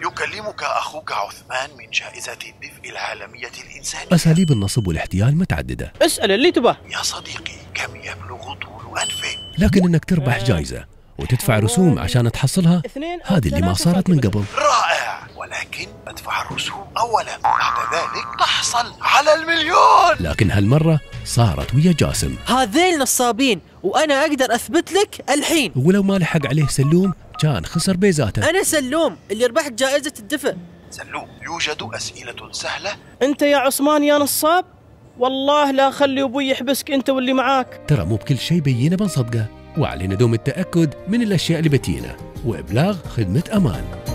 يكلمك أخوك عثمان من جائزة الدفء العالمية الإنسانية. أساليب النصب والاحتيال متعددة. اسأل اللي تباه. يا صديقي، كم يبلغ طول أنفه؟ لكن إنك تربح جائزة وتدفع رسوم عشان تحصلها، هذه اللي ما صارت من قبل. رائع، ولكن ادفع الرسوم أولا، بعد ذلك تحصل على 1,000,000. لكن هالمرة صارت ويا جاسم. هذيل نصابين وأنا أقدر أثبت لك الحين. ولو ما لحق عليه سلوم كان خسر بيزاته. أنا سلوم اللي ربحت جائزة الدفء. سلوم، يوجد أسئلة سهلة. أنت يا عثمان يا نصاب، والله لا خلي أبوي يحبسك أنت واللي معاك. ترى مو بكل شيء بينا بنصدقه، وعلينا دوم التأكد من الأشياء اللي بتينا وإبلاغ خدمة أمان.